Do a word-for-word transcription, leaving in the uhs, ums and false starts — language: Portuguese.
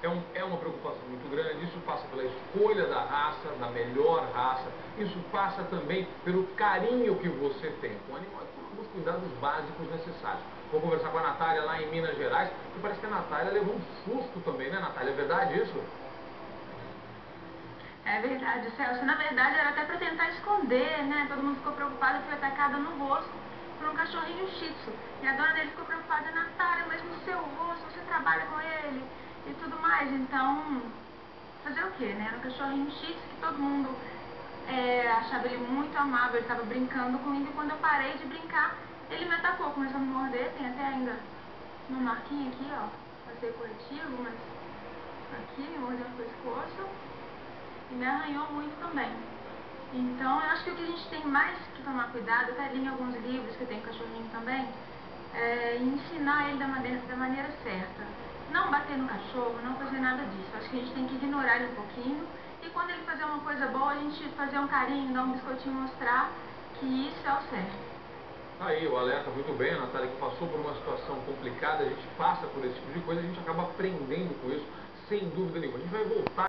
É, um, é uma preocupação muito grande, isso passa pela escolha da raça, da melhor raça, isso passa também pelo carinho que você tem com o animal e por alguns cuidados básicos necessários. Vou conversar com a Natália lá em Minas Gerais, que parece que a Natália levou um susto também, né, Natália? É verdade isso? É verdade, Celso. Na verdade era até para tentar esconder, né? Todo mundo ficou preocupado, eu fui atacada no rosto por um cachorrinho shih tzu. E a dona dele ficou preocupada, Natália, mas no seu rosto, você trabalha com ele e tudo mais. Então, fazer o quê, né? Era um cachorrinho shih tzu que todo mundo é, achava ele muito amável, ele estava brincando comigo e quando eu parei de brincar, ele me atacou, começou a me morder, tem até ainda uma marquinha aqui, ó, passei corretivo, mas aqui me mordeu no pescoço. E me arranhou muito também. Então, eu acho que o que a gente tem mais que tomar cuidado, até li em alguns livros que eu tenho cachorrinho também, é ensinar ele da maneira, da maneira certa. Não bater no cachorro, não fazer nada disso. Eu acho que a gente tem que ignorar ele um pouquinho e quando ele fazer uma coisa boa, a gente fazer um carinho, dar um biscoitinho, mostrar que isso é o certo. Aí, o alerta muito bem, a Natália que passou por uma situação complicada, a gente passa por esse tipo de coisa, a gente acaba aprendendo com isso, sem dúvida nenhuma. A gente vai voltar